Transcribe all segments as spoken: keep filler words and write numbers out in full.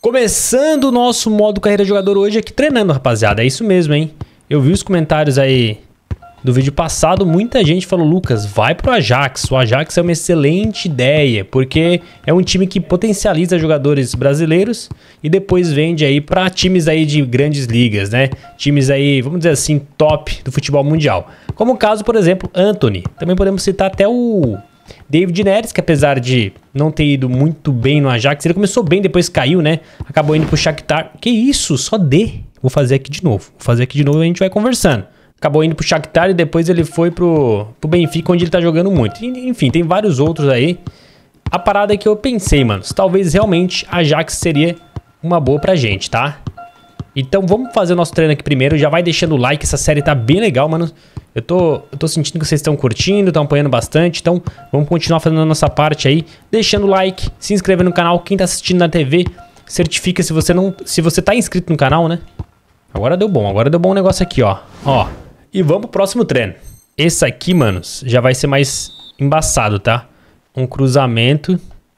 Começando o nosso modo carreira jogador hoje aqui treinando, rapaziada. É isso mesmo, hein? Eu vi os comentários aí do vídeo passado, muita gente falou: Lucas, vai pro Ajax. O Ajax é uma excelente ideia, porque é um time que potencializa jogadores brasileiros e depois vende aí pra times aí de grandes ligas, né? Times aí, vamos dizer assim, top do futebol mundial. Como o caso, por exemplo, Antony. Também podemos citar até o David Neres, que apesar de não ter ido muito bem no Ajax, ele começou bem, depois caiu, né? Acabou indo pro Shakhtar. Que isso? Só D. Vou fazer aqui de novo. Vou fazer aqui de novo e a gente vai conversando. Acabou indo pro Shakhtar e depois ele foi pro, pro Benfica, onde ele tá jogando muito. Enfim, tem vários outros aí. A parada é que eu pensei, mano, talvez realmente Ajax seria uma boa pra gente, tá? Então vamos fazer o nosso treino aqui primeiro. Já vai deixando o like, essa série tá bem legal, mano. Eu tô, eu tô sentindo que vocês estão curtindo, estão apoiando bastante. Então vamos continuar fazendo a nossa parte aí. Deixando o like, se inscrevendo no canal. Quem tá assistindo na T V, certifica se você não, se você tá inscrito no canal, né? Agora deu bom, agora deu bom o negócio aqui, ó. Ó. E vamos pro próximo treino. Esse aqui, manos, já vai ser mais embaçado, tá? Um cruzamento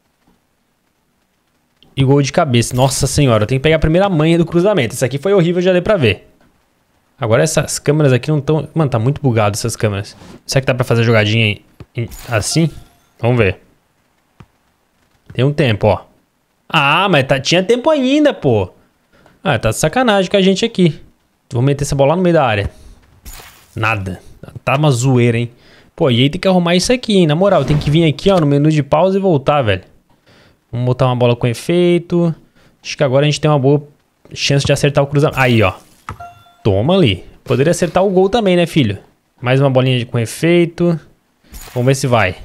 e gol de cabeça. Nossa senhora, eu tenho que pegar a primeira manha do cruzamento. Esse aqui foi horrível, já deu pra ver. Agora essas câmeras aqui não estão... Mano, tá muito bugado essas câmeras. Será que dá pra fazer jogadinha assim? Vamos ver. Tem um tempo, ó. Ah, mas tá... tinha tempo ainda, pô. Ah, tá de sacanagem com a gente aqui. Vou meter essa bola lá no meio da área. Nada. Tá uma zoeira, hein? Pô, e aí tem que arrumar isso aqui, hein? Na moral, tem que vir aqui, ó, no menu de pausa e voltar, velho. Vamos botar uma bola com efeito. Acho que agora a gente tem uma boa chance de acertar o cruzamento. Aí, ó. Toma ali. Poderia acertar o gol também, né, filho? Mais uma bolinha com efeito. Vamos ver se vai.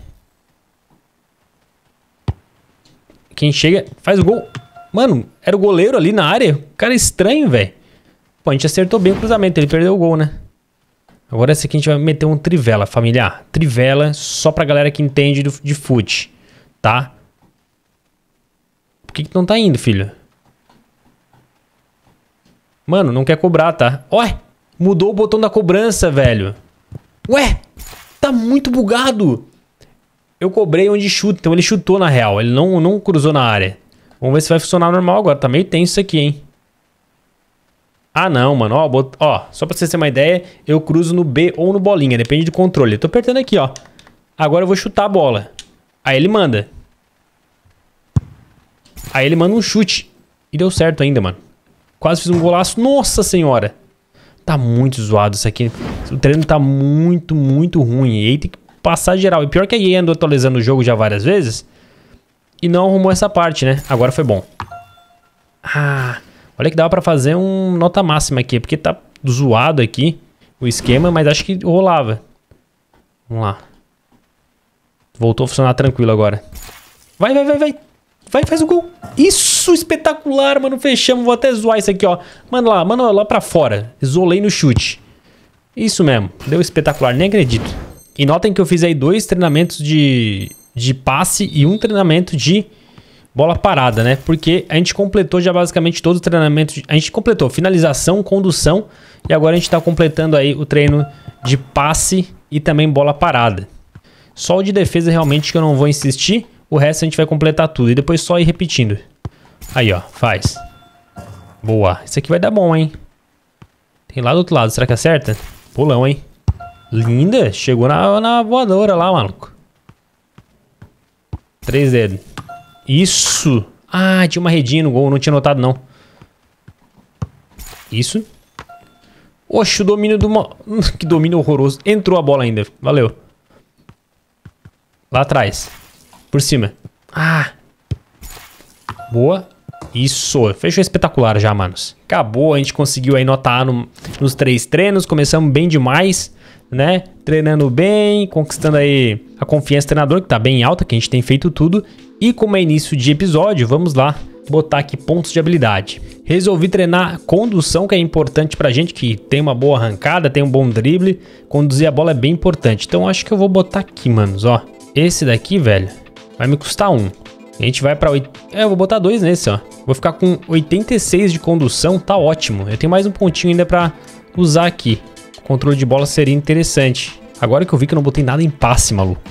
Quem chega faz o gol. Mano, era o goleiro ali na área. O cara é estranho, velho. Pô, a gente acertou bem o cruzamento. Ele perdeu o gol, né? Agora esse aqui a gente vai meter um trivela, familiar. Trivela só pra galera que entende do, de fute, tá? Por que que não tá indo, filho? Mano, não quer cobrar, tá? Ué, mudou o botão da cobrança, velho. Ué, tá muito bugado. Eu cobrei onde chuta, então ele chutou na real. Ele não, não cruzou na área. Vamos ver se vai funcionar normal agora. Tá meio tenso isso aqui, hein? Ah, não, mano. Ó, bot... ó, só pra vocês terem uma ideia, eu cruzo no B ou no bolinha. Depende do controle. Eu tô apertando aqui, ó. Agora eu vou chutar a bola. Aí ele manda. Aí ele manda um chute. E deu certo ainda, mano. Quase fiz um golaço. Nossa senhora. Tá muito zoado isso aqui. O treino tá muito, muito ruim. E aí tem que passar geral. E pior que a E A andou atualizando o jogo já várias vezes. E não arrumou essa parte, né? Agora foi bom. Ah... Olha que dava pra fazer um nota máxima aqui, porque tá zoado aqui o esquema, mas acho que rolava. Vamos lá. Voltou a funcionar tranquilo agora. Vai, vai, vai, vai. Vai, faz o gol. Isso, espetacular, mano. Fechamos, vou até zoar isso aqui, ó. Manda lá, manda lá pra fora. Isolei no chute. Isso mesmo, deu espetacular, nem acredito. E notem que eu fiz aí dois treinamentos de, de passe e um treinamento de... bola parada, né? Porque a gente completou já basicamente todos os treinamentos. A gente completou finalização, condução. E agora a gente tá completando aí o treino de passe e também bola parada. Só o de defesa realmente que eu não vou insistir. O resto a gente vai completar tudo. E depois só ir repetindo. Aí, ó. Faz. Boa. Isso aqui vai dar bom, hein? Tem lá do outro lado. Será que acerta? Pulão, hein? Linda. Chegou na, na voadora lá, maluco. Três dedos. Isso. Ah, tinha uma redinha no gol. Não tinha notado, não. Isso. Oxe, o domínio do... Que domínio horroroso. Entrou a bola ainda. Valeu. Lá atrás. Por cima. Ah. Boa. Isso. Fechou espetacular já, manos. Acabou. A gente conseguiu aí notar no, nos três treinos. Começamos bem demais, né? Treinando bem. Conquistando aí a confiança do treinador, que tá bem alta. Que a gente tem feito tudo. E como é início de episódio, vamos lá botar aqui pontos de habilidade. Resolvi treinar condução, que é importante pra gente, que tem uma boa arrancada, tem um bom drible. Conduzir a bola é bem importante. Então acho que eu vou botar aqui, manos, ó. Esse daqui, velho, vai me custar um. A gente vai pra... oito... É, eu vou botar dois nesse, ó. Vou ficar com oitenta e seis de condução, tá ótimo. Eu tenho mais um pontinho ainda pra usar aqui. O controle de bola seria interessante. Agora que eu vi que eu não botei nada em passe, maluco.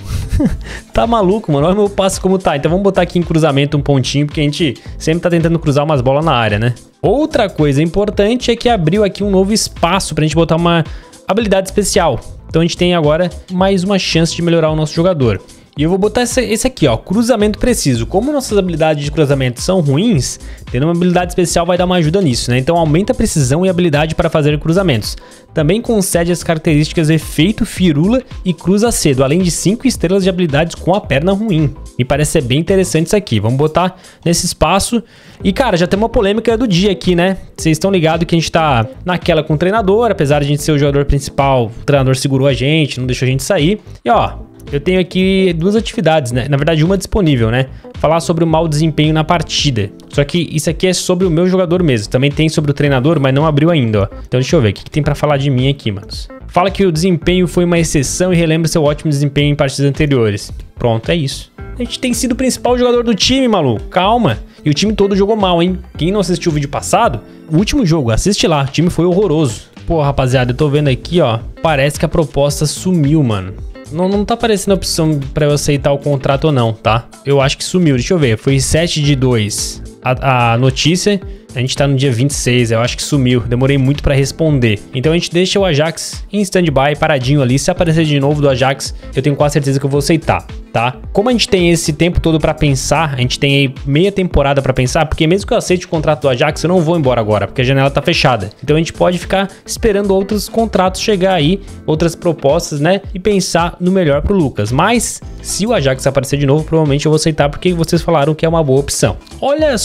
Tá maluco, mano. Olha o meu passe como tá. Então vamos botar aqui em cruzamento um pontinho, porque a gente sempre tá tentando cruzar umas bolas na área, né? Outra coisa importante é que abriu aqui um novo espaço pra gente botar uma habilidade especial. Então a gente tem agora mais uma chance de melhorar o nosso jogador. E eu vou botar esse, esse aqui, ó, cruzamento preciso. Como nossas habilidades de cruzamento são ruins, tendo uma habilidade especial vai dar uma ajuda nisso, né? Então aumenta a precisão e habilidade para fazer cruzamentos. Também concede as características efeito, firula e cruza cedo, além de cinco estrelas de habilidades com a perna ruim. Me parece ser bem interessante isso aqui. Vamos botar nesse espaço. E cara, já tem uma polêmica do dia aqui, né? Vocês estão ligados que a gente tá naquela com o treinador, apesar de a gente ser o jogador principal, o treinador segurou a gente, não deixou a gente sair. E ó, eu tenho aqui duas atividades, né? Na verdade, uma disponível, né? Falar sobre o mau desempenho na partida. Só que isso aqui é sobre o meu jogador mesmo. Também tem sobre o treinador, mas não abriu ainda, ó. Então deixa eu ver, o que, que tem pra falar de mim aqui, manos? Fala que o desempenho foi uma exceção e relembra seu ótimo desempenho em partidas anteriores. Pronto, é isso. A gente tem sido o principal jogador do time, maluco. Calma. E o time todo jogou mal, hein? Quem não assistiu o vídeo passado, o último jogo, assiste lá. O time foi horroroso. Pô, rapaziada, eu tô vendo aqui, ó. Parece que a proposta sumiu, mano. Não, não tá aparecendo a opção pra eu aceitar o contrato ou não, tá? Eu acho que sumiu, deixa eu ver. Foi sete de dois a, a notícia. A gente tá no dia vinte e seis, eu acho que sumiu. Demorei muito pra responder. Então a gente deixa o Ajax em stand-by, paradinho ali. Se aparecer de novo do Ajax, eu tenho quase certeza que eu vou aceitar, tá? Como a gente tem esse tempo todo pra pensar, a gente tem aí meia temporada pra pensar, porque mesmo que eu aceite o contrato do Ajax, eu não vou embora agora, porque a janela tá fechada. Então a gente pode ficar esperando outros contratos chegar aí, outras propostas, né? E pensar no melhor pro Lucas. Mas, se o Ajax aparecer de novo, provavelmente eu vou aceitar, porque vocês falaram que é uma boa opção. Olha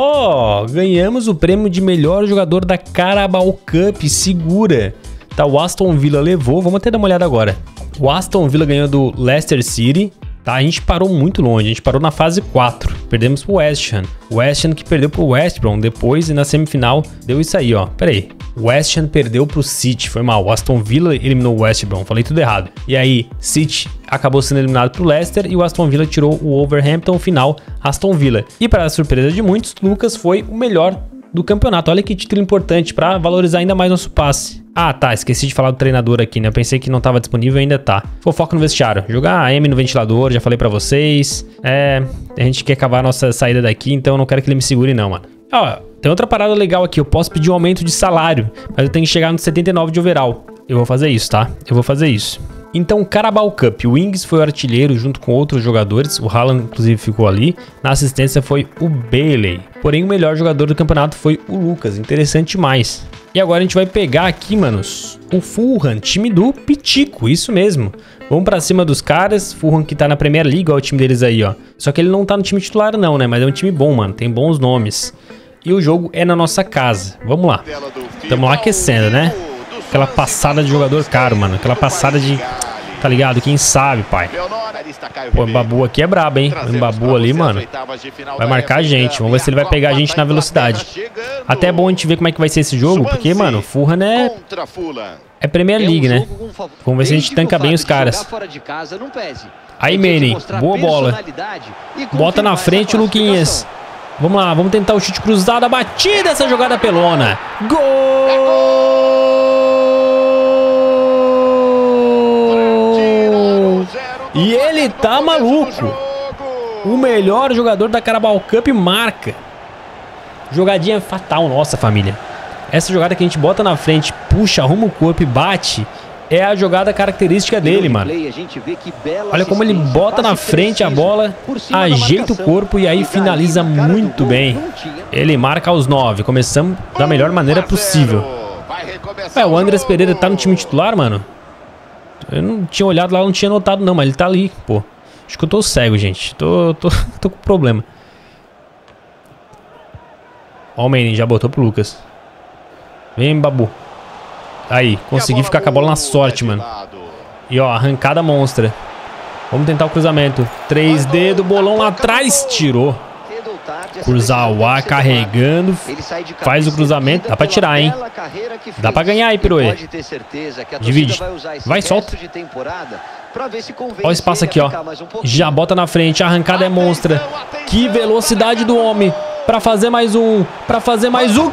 só! Ganhamos o prêmio de melhor jogador da Carabao Cup. Segura! Tá, o Aston Villa levou, vamos até dar uma olhada agora. O Aston Villa ganhou do Leicester City. Tá, a gente parou muito longe, a gente parou na fase quatro, perdemos pro West Ham. O West Ham que perdeu pro West Brom depois e na semifinal deu isso aí, ó. Pera aí, o West Ham perdeu pro City, foi mal. O Aston Villa eliminou o West Brom, falei tudo errado. E aí, City acabou sendo eliminado pro Leicester e o Aston Villa tirou o Wolverhampton, final Aston Villa. E para a surpresa de muitos, Lucas foi o melhor do campeonato. Olha que título importante para valorizar ainda mais nosso passe. Ah, tá, esqueci de falar do treinador aqui, né? Eu pensei que não tava disponível, ainda tá. Fofoca no vestiário. Jogar a M no ventilador, já falei pra vocês. É, a gente quer acabar a nossa saída daqui, então eu não quero que ele me segure não, mano. Ó, tem outra parada legal aqui. Eu posso pedir um aumento de salário, mas eu tenho que chegar no setenta e nove de overall. Eu vou fazer isso, tá? Eu vou fazer isso. Então, Carabao Cup, o Ings foi o artilheiro junto com outros jogadores, o Haaland inclusive ficou ali, na assistência foi o Bailey, porém o melhor jogador do campeonato foi o Lucas, interessante demais. E agora a gente vai pegar aqui, manos, o Fulham, time do Pitico, isso mesmo. Vamos pra cima dos caras, Fulham que tá na Premier League, ó, o time deles aí, ó. Só que ele não tá no time titular não, né, mas é um time bom, mano, tem bons nomes. E o jogo é na nossa casa, vamos lá. Tamo lá aquecendo, né? Aquela passada de jogador caro, mano. Aquela passada de... Tá ligado? Quem sabe, pai. Pô, o Mbabu aqui é brabo, hein? O Mbabu ali, mano, vai marcar a gente. Vamos ver se ele vai pegar a gente na velocidade. Até é bom a gente ver como é que vai ser esse jogo, porque, mano, o Fulham é... É Premier League, né? Vamos ver se a gente tanca bem os caras. Aí, Manning. Boa bola. Bota na frente o Luquinhas. Vamos lá, vamos tentar o chute cruzado. A batida, essa jogada pelona. Gol! E ele tá maluco. O melhor jogador da Carabao Cup marca. Jogadinha fatal, nossa família. Essa jogada que a gente bota na frente, puxa, arruma o corpo e bate, é a jogada característica dele, mano. Olha como ele bota na frente a bola, ajeita o corpo e aí finaliza muito bem. Ele marca aos nove. Começamos da melhor maneira possível. É, o Andrés Pereira tá no time titular, mano? Eu não tinha olhado lá, não tinha notado não, mas ele tá ali, pô. Acho que eu tô cego, gente. Tô, tô, tô com problema. Ó o Manning, já botou pro Lucas. Vem, Babu. Aí, consegui ficar com a bola na sorte, mano. E ó, arrancada monstra. Vamos tentar o cruzamento. três D do bolão lá atrás. Tirou. Kurzawa carregando. Faz o cruzamento. Dá pra tirar, hein? Dá pra ganhar aí, Piroê. Divide. Vai, solta. Olha o espaço aqui, ó. Já bota na frente. A arrancada é monstra. Que velocidade do homem. Pra fazer mais um. Pra fazer mais um. Que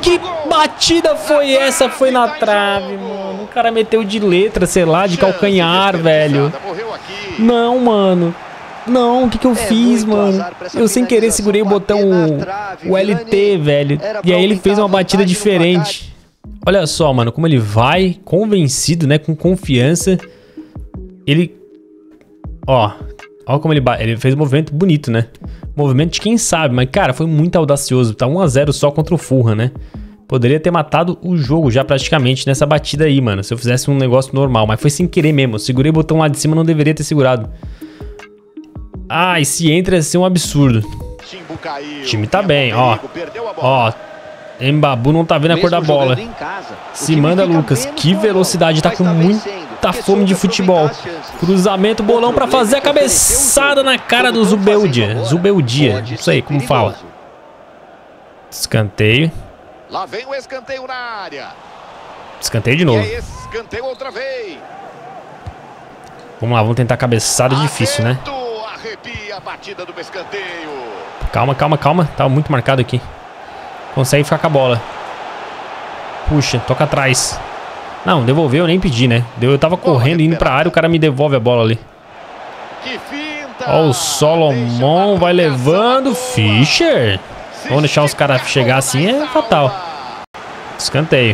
batida foi essa? Foi na trave, mano. O cara meteu de letra, sei lá, de calcanhar, velho. Não, mano. Não, o que que eu fiz, mano? Eu sem querer segurei o botão, o L T, velho. E aí ele fez uma batida diferente. Olha só, mano, como ele vai convencido, né? Com confiança. Ele... Ó, ó como ele, ele fez um movimento bonito, né? Movimento de quem sabe, mas, cara, foi muito audacioso. Tá um a zero só contra o Fulham, né? Poderia ter matado o jogo já praticamente nessa batida aí, mano. Se eu fizesse um negócio normal, mas foi sem querer mesmo. Eu segurei o botão lá de cima, não deveria ter segurado. Ah, e se entra ia ser um absurdo. O time tá bem, ó. Ó, Mbabu não tá vendo a cor da bola. Se manda, Lucas. Que velocidade, tá com muita fome de futebol. Cruzamento, bolão pra fazer a cabeçada na cara do Zubeldia. Zubeldia, não sei como fala. Escanteio. Lá vem o escanteio na área. Escanteio de novo. Escanteio outra vez. Vamos lá, vamos tentar cabeçada difícil, né? Arrepia a batida do escanteio. Calma, calma, calma. Tá muito marcado aqui. Consegue ficar com a bola. Puxa, toca atrás. Não, devolveu, eu nem pedi, né? Eu tava correndo, indo pra área, o cara me devolve a bola ali. Ó, o Solomon vai levando. Fischer. Vamos deixar os caras chegar assim, é fatal. Escanteio.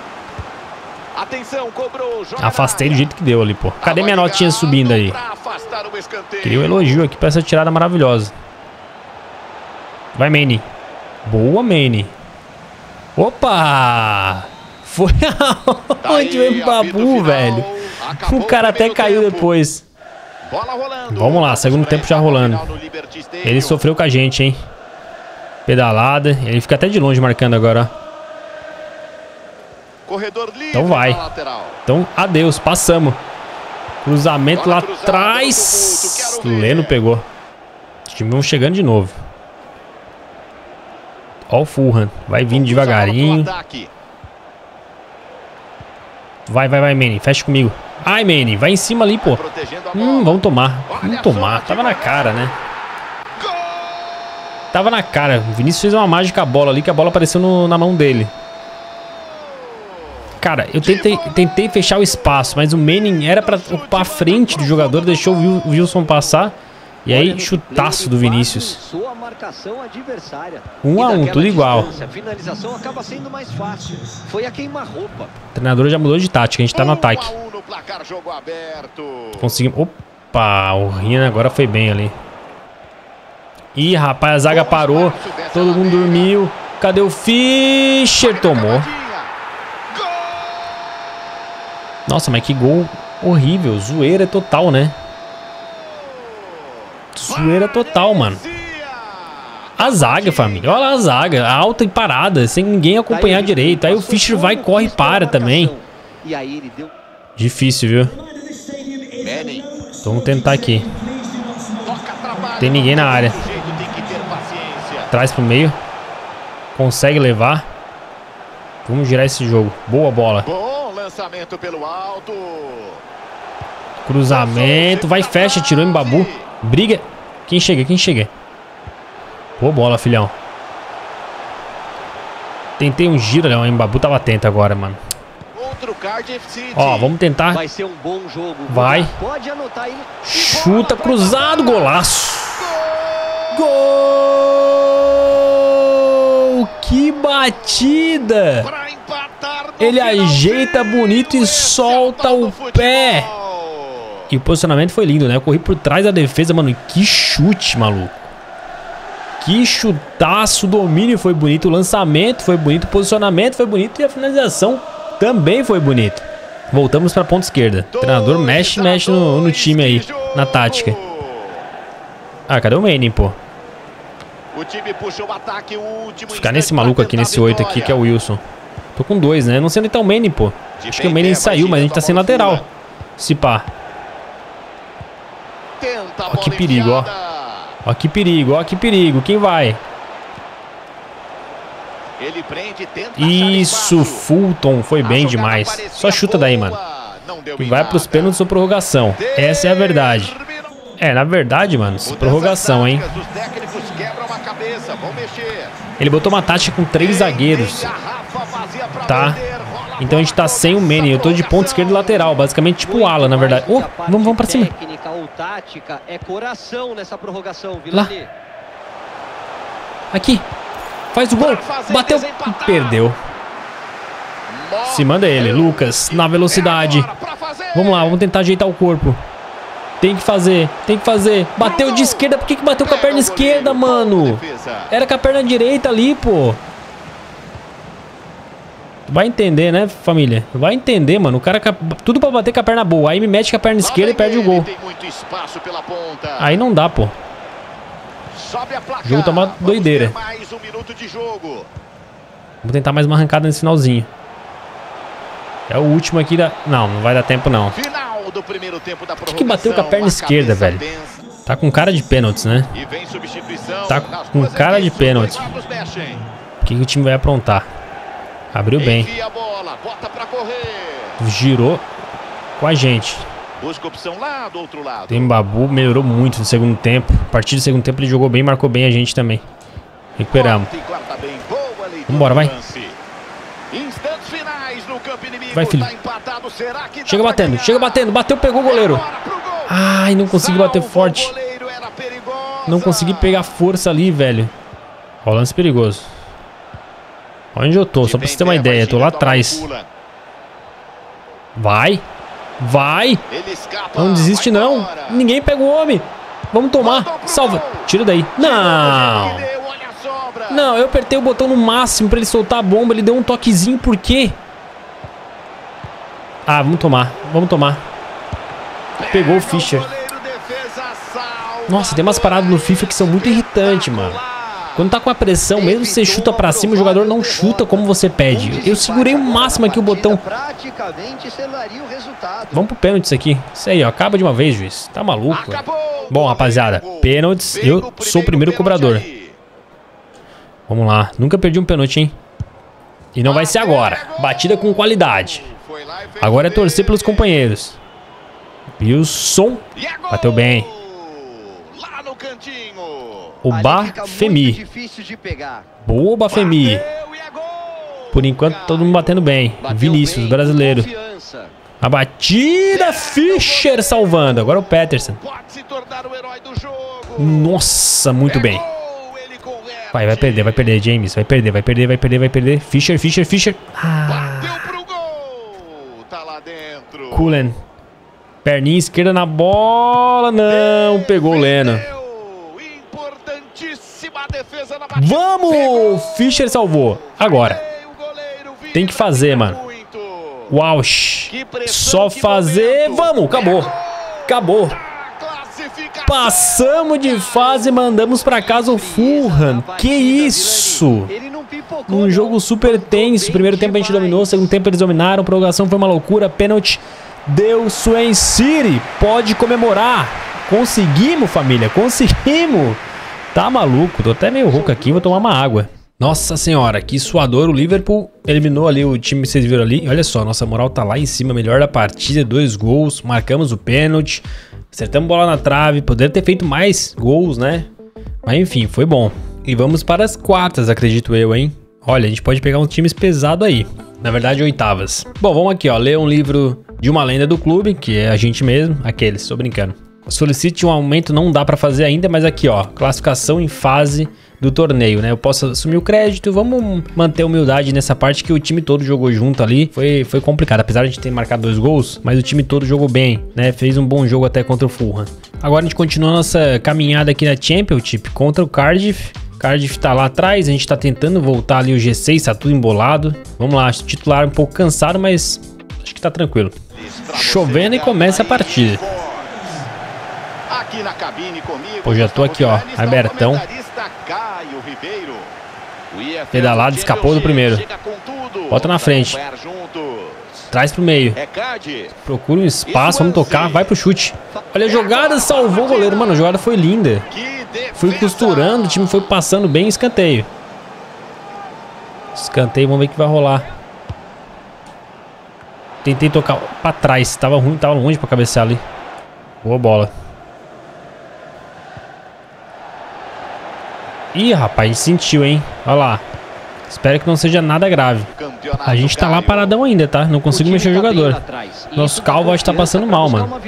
Afastei do jeito que deu ali, pô. Cadê minha notinha subindo aí? Queria um elogio aqui pra essa tirada maravilhosa. Vai, Manny. Boa, Manny. Opa! Foi aonde o Mbabu, velho. O cara até caiu depois. Vamos lá, segundo tempo já rolando. Ele sofreu com a gente, hein? Pedalada. Ele fica até de longe marcando agora, ó. Então vai. Então, adeus. Passamos. Cruzamento lá atrás. Leno pegou. Os times vão chegando de novo. Ó o Fulham. Vai vindo devagarinho. Vai, vai, vai, Manny. Fecha comigo. Ai, Manny. Vai em cima ali, pô. Hum, vamos tomar. Vamos tomar. Tava na cara, né? Tava na cara. O Vinícius fez uma mágica a bola ali, que a bola apareceu no, na mão dele. Cara, eu tentei, tentei fechar o espaço, mas o Manning era pra ocupar a frente do jogador, deixou o Wilson passar. E aí, chutaço do Vinícius. Um a um, tudo igual. O treinador já mudou de tática, a gente tá no ataque. Conseguimos... Opa, o Rina agora foi bem ali. Ih, rapaz, a zaga parou. Todo mundo dormiu. Cadê o Fischer? Tomou. Nossa, mas que gol horrível. Zoeira total, né? Zoeira total, mano. A zaga, família. Olha lá a zaga. Alta e parada, sem ninguém acompanhar direito. Aí o Fischer vai, corre e para também. Difícil, viu? Vamos tentar aqui. Tem ninguém na área. Traz pro meio. Consegue levar. Vamos girar esse jogo. Boa bola. Lançamento pelo alto. Cruzamento. Vai, fecha. Tirou em Mbabu. Briga. Quem chega? Quem chega? Boa bola, filhão. Tentei um giro, né? O Mbabu tava atento agora, mano. Ó, vamos tentar. Vai ser um bom jogo. Vai. Pode anotar aí. Chuta, cruzado, golaço. Gol! Que batida! Ele ajeita bonito e solta o pé. E o posicionamento foi lindo, né? Eu corri por trás da defesa, mano. E que chute, maluco. Que chutaço. O domínio foi bonito. O lançamento foi bonito. O posicionamento foi bonito. E a finalização também foi bonito. Voltamos para a ponta esquerda. O treinador mexe, mexe no, no time aí. Na tática. Ah, cadê o Manning, pô? Vou ficar nesse maluco aqui, nesse oito aqui, que é o Wilson. Tô com dois, né? Não sei onde tá o Manning, pô. Acho que o Manning saiu, mas a gente tá sem lateral. Se pá. Ó que perigo, ó. Ó que perigo, ó que perigo. Quem vai? Isso, Fulton. Foi bem demais. Só chuta daí, mano. E vai pros pênaltis ou prorrogação. Essa é a verdade. É, na verdade, mano, prorrogação, hein? Ele botou uma tática com três zagueiros. Tá. Então a gente tá sem o Manny. Eu tô de ponta esquerda e lateral. Basicamente tipo o ala, na verdade. Oh, vamos, vamos pra cima. Técnica ou tática é coração nessa prorrogação, Lá. Aqui. Faz o gol. Bateu. Perdeu. Se manda ele. Lucas, na velocidade. Vamos lá, vamos tentar ajeitar o corpo. Tem que fazer, tem que fazer. Bateu de esquerda. Por que que bateu com a perna esquerda, mano? Era com a perna direita ali, pô. Vai entender, né, família? Vai entender, mano. O cara, tudo pra bater com a perna boa. Aí me mete com a perna esquerda e perde o gol. Aí não dá, pô. O jogo tá uma doideira. Vou tentar mais uma arrancada nesse finalzinho. É o último aqui da... Não, não vai dar tempo, não. Por que que bateu com a perna esquerda, velho? Tá com cara de pênaltis, né? Tá com cara de pênalti. O que que o time vai aprontar? Abriu bem. Girou com a gente. Tem Babu, melhorou muito no segundo tempo. A partir do segundo tempo ele jogou bem, marcou bem a gente também. Recuperamos. Vambora, vai. Vai, filho. Chega batendo, chega batendo. Bateu, pegou o goleiro. Ai, não consegui bater forte. Não consegui pegar força ali, velho. Ó, lance perigoso. Onde eu tô, só pra você ter uma ideia. Eu tô lá atrás. Vai. Vai. Não desiste, não. Ninguém pega o homem. Vamos tomar. Salva. Tira daí. Não. Não, eu apertei o botão no máximo pra ele soltar a bomba. Ele deu um toquezinho, por quê? Ah, vamos tomar. Vamos tomar. Pegou o Fischer. Nossa, tem umas paradas no FIFA que são muito irritantes, mano. Quando tá com a pressão, mesmo se você chuta pra cima, o jogador não chuta como você pede. Eu segurei o máximo aqui o botão. Vamos pro pênalti isso aqui. Isso aí, ó. Acaba de uma vez, juiz. Tá maluco, velho. Bom, rapaziada. Pênaltis. Eu sou o primeiro cobrador. Vamos lá. Nunca perdi um pênalti, hein? E não vai ser agora. Batida com qualidade. Agora é torcer pelos companheiros. Wilson. Bateu bem. O Bafemi. Boa, Bafemi. Por enquanto, todo mundo batendo bem. Vinícius, brasileiro. A batida, Fischer salvando. Agora o Peterson. Nossa, muito bem. Vai, vai perder, vai perder, James. Vai perder, vai perder, vai perder, vai perder. Fischer, Fischer, Fischer. Ah. Cullen. Perninha esquerda na bola. Não, pegou o Leno. Vamos! Fischer salvou. Agora. Tem que fazer, mano. Uau. Só fazer. Vamos, acabou. Acabou. Passamos de fase e mandamos pra casa o Fulham. Que isso? Um jogo super tenso. Primeiro tempo a gente dominou, segundo tempo eles dominaram. A prorrogação foi uma loucura. Pênalti deu Swansea City. Pode comemorar. Conseguimos, família. Conseguimos. Tá maluco. Tô até meio rouco aqui. Vou tomar uma água. Nossa senhora, que suador. O Liverpool eliminou ali o time que vocês viram ali. Olha só, nossa moral tá lá em cima. Melhor da partida. Dois gols. Marcamos o pênalti. Acertamos bola na trave. Poderia ter feito mais gols, né? Mas enfim, foi bom. E vamos para as quartas, acredito eu, hein? Olha, a gente pode pegar uns times pesados aí. Na verdade, oitavas. Bom, vamos aqui, ó. Ler um livro de uma lenda do clube, que é a gente mesmo. Aqueles, tô brincando. Solicite um aumento, não dá pra fazer ainda, mas aqui, ó. Classificação em fase do torneio, né? Eu posso assumir o crédito. Vamos manter a humildade nessa parte que o time todo jogou junto ali. Foi, foi complicado, apesar de a gente ter marcado dois gols, mas o time todo jogou bem, né? Fez um bom jogo até contra o Fulham. Agora a gente continua nossa caminhada aqui na Championship contra o Cardiff. Cardiff tá lá atrás, a gente tá tentando voltar ali o G seis, tá tudo embolado. Vamos lá, titular um pouco cansado, mas acho que tá tranquilo. Chovendo e começa a partida. Pô, já tô aqui, ó, abertão. Pedalado, escapou do primeiro. Bota na frente. Traz pro meio. Procura um espaço, vamos tocar, vai pro chute. Olha a jogada, salvou o goleiro. Mano, a jogada foi linda. Fui costurando, o time foi passando bem, escanteio. Escanteio, vamos ver o que vai rolar. Tentei tocar pra trás, tava ruim, tava longe pra cabecear ali. Boa bola. Ih, rapaz, a gente sentiu, hein? Olha lá. Espero que não seja nada grave. A gente tá lá paradão ainda, tá? Não consigo mexer o jogador. Nosso Calvo acho que tá passando mal, mano.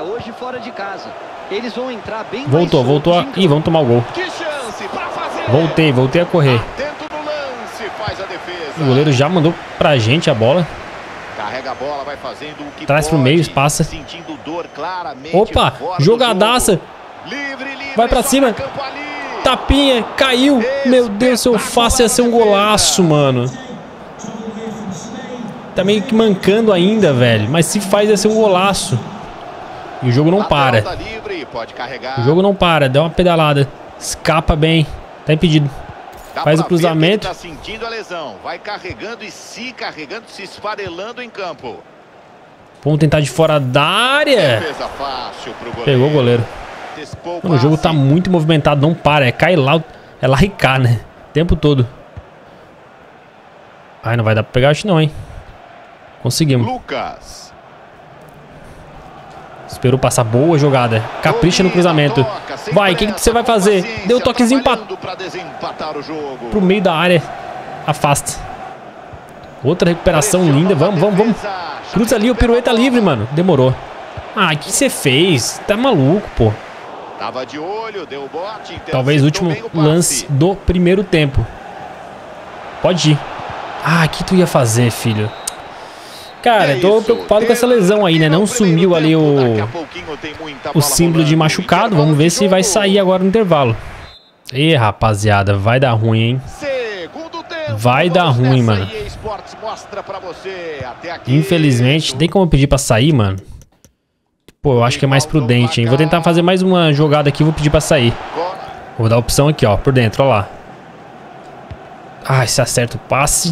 Voltou, voltou. A... Ih, vamos tomar o gol. Voltei, voltei a correr. O goleiro já mandou pra gente a bola. Carrega a bola, vai fazendo o que traz pro meio, passa. Sentindo dor claramente. Opa, jogadaça. Livre, livre, vai pra cima. Tapinha, caiu. Meu Deus, se eu faço ia ser um golaço, mano. Tá meio que mancando ainda, velho. Mas se faz ia ser um golaço. E o jogo não para. O jogo não para, dá uma pedalada. Escapa bem. Tá impedido. Faz o cruzamento. Tá sentindo a lesão. Vai carregando e se carregando, se esfarelando em campo. Vamos tentar de fora da área. Pegou o goleiro. Mano, o jogo tá muito movimentado, não para. É cai lá, é lá e cá, né? O tempo todo. Ai, não vai dar pra pegar, acho não, hein? Conseguimos. Lucas. Esperou passar, boa jogada. Capricha no cruzamento. Vai, o que, que você vai fazer? Deu um toquezinho pra... pro meio da área. Afasta. Outra recuperação linda. Vamos, vamos, vamos. Cruza ali, o pirueta livre, mano. Demorou. Ah, o que você fez? Tá maluco, pô. Tava de olho, deu bote, talvez o último lance do primeiro tempo. Pode ir. Ah, o que tu ia fazer, filho? Cara, eu tô preocupado com essa lesão aí, né? Não sumiu ali o o símbolo de machucado. Vamos ver se vai sair agora no intervalo. Ih, rapaziada, vai dar ruim, hein? Vai dar ruim, mano. Infelizmente, tem como pedir pra sair, mano? Pô, eu acho que é mais prudente, hein? Vou tentar fazer mais uma jogada aqui e vou pedir pra sair. Vou dar a opção aqui, ó, por dentro, ó lá. Ah, se acerta o passe.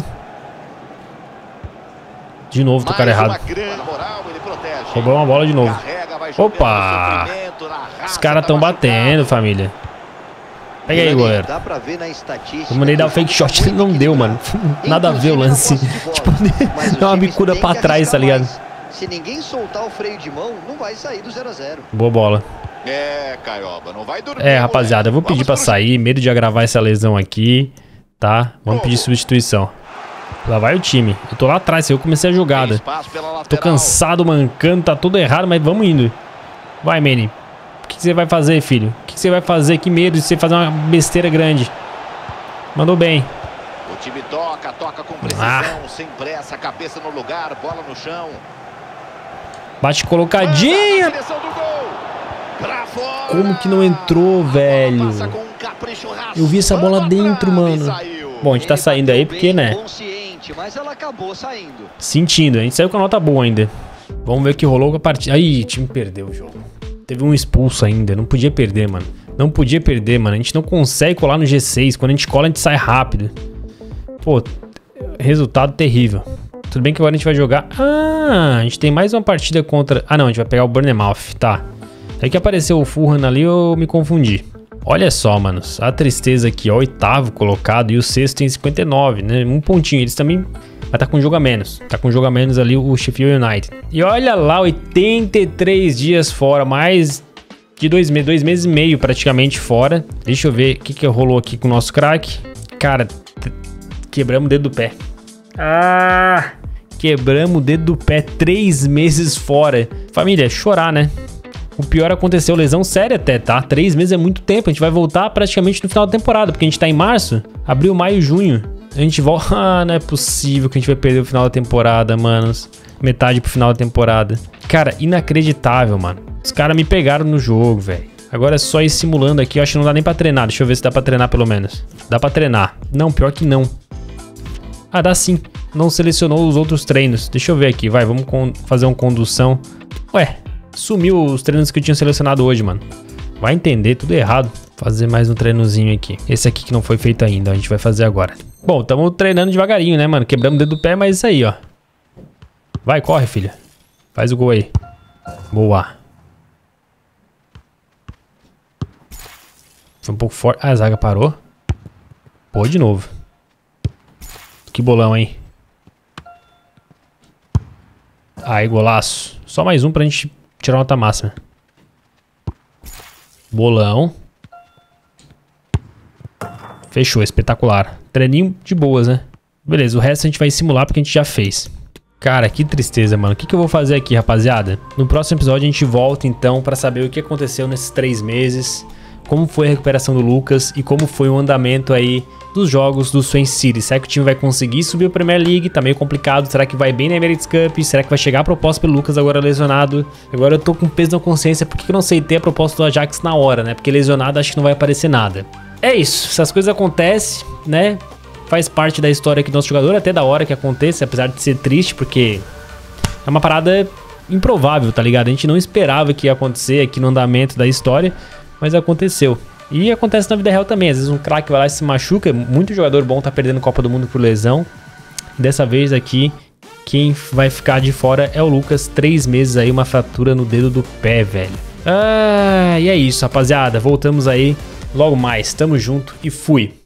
De novo, tô cara errado. Roubou uma bola de novo. Opa! Os caras estão batendo, família. Pega aí, goleiro. Eu mandei dar o fake shot, não deu, mano. Nada a ver o lance. Tipo, deu uma bicuda pra trás, tá ligado? Se ninguém soltar o freio de mão, não vai sair do zero a zero. Boa bola. É, Caioba, não vai dormir. É, rapaziada, eu vou pedir pra sair. Medo de agravar essa lesão aqui, tá? Vamos pedir substituição. Lá vai o time. Eu tô lá atrás, eu comecei a jogada. Tô cansado, mancando, tá tudo errado, mas vamos indo. Vai, Manny. O que você vai fazer, filho? O que você vai fazer? Que medo de você fazer uma besteira grande. Mandou bem. O time toca, toca com precisão, ah. sem pressa, cabeça no lugar, bola no chão. Bate colocadinha. Como que não entrou, velho? Eu vi essa bola dentro, mano. Bom, a gente tá saindo aí porque, né? Mas ela acabou saindo. Sentindo, a gente saiu com a nota boa ainda. Vamos ver o que rolou com a partida. Aí, o time perdeu o jogo. Teve um expulso ainda, não podia perder, mano. Não podia perder, mano. A gente não consegue colar no G seis. Quando a gente cola, a gente sai rápido. Pô, resultado terrível. Tudo bem que agora a gente vai jogar... Ah, a gente tem mais uma partida contra... Ah, não, a gente vai pegar o Bournemouth, tá. Aí que apareceu o Fulham ali, eu me confundi. Olha só, manos, a tristeza aqui, ó, oitavo colocado e o sexto tem cinquenta e nove, né? Um pontinho, eles também... Vai tá com um jogo a menos. Tá com um jogo a menos ali o Sheffield United. E olha lá, oitenta e três dias fora, mais de dois, me dois meses e meio praticamente fora. Deixa eu ver o que que rolou aqui com o nosso craque. Cara, quebramos o dedo do pé. Ah, quebramos o dedo do pé, três meses fora. Família, chorar, né? O pior aconteceu, lesão séria até, tá? Três meses é muito tempo, a gente vai voltar praticamente no final da temporada, porque a gente tá em março, abril, maio, junho. A gente volta... Ah, não é possível que a gente vai perder o final da temporada, manos. Metade pro final da temporada. Cara, inacreditável, mano. Os caras me pegaram no jogo, velho. Agora é só ir simulando aqui, eu acho que não dá nem pra treinar. Deixa eu ver se dá pra treinar pelo menos. Dá pra treinar. Não, pior que não. Ah, dá sim. Não selecionou os outros treinos. Deixa eu ver aqui, vai, vamos fazer uma condução. Ué, sumiu os treinos que eu tinha selecionado hoje, mano. Vai entender, tudo errado. Fazer mais um treinozinho aqui. Esse aqui que não foi feito ainda, a gente vai fazer agora. Bom, estamos treinando devagarinho, né, mano? Quebramos o dedo do pé, mas isso aí, ó. Vai, corre, filha. Faz o gol aí. Boa. Foi um pouco forte. Ah, a zaga parou. Pô, de novo. Que bolão, hein? Aí, golaço. Só mais um pra gente tirar nota máxima. Bolão. Fechou, espetacular. Treininho de boas, né? Beleza, o resto a gente vai simular porque a gente já fez. Cara, que tristeza, mano. O que, que eu vou fazer aqui, rapaziada? No próximo episódio a gente volta, então, pra saber o que aconteceu nesses três meses. Como foi a recuperação do Lucas e como foi o andamento aí dos jogos do Swansea City. Será que o time vai conseguir subir a Premier League? Tá meio complicado. Será que vai bem na Emirates Cup? Será que vai chegar a proposta pelo Lucas agora lesionado? Agora eu tô com peso na consciência. Por que eu não aceitei a proposta do Ajax na hora, né? Porque lesionado acho que não vai aparecer nada. É isso. Essas coisas acontecem, né? Faz parte da história aqui do nosso jogador. Até da hora que aconteça, apesar de ser triste, porque é uma parada improvável, tá ligado? A gente não esperava que ia acontecer aqui no andamento da história, mas aconteceu. E acontece na vida real também. Às vezes um craque vai lá e se machuca. Muito jogador bom tá perdendo Copa do Mundo por lesão. Dessa vez aqui, quem vai ficar de fora é o Lucas. Três meses aí, uma fratura no dedo do pé, velho. Ah, e é isso, rapaziada. Voltamos aí logo mais. Tamo junto e fui.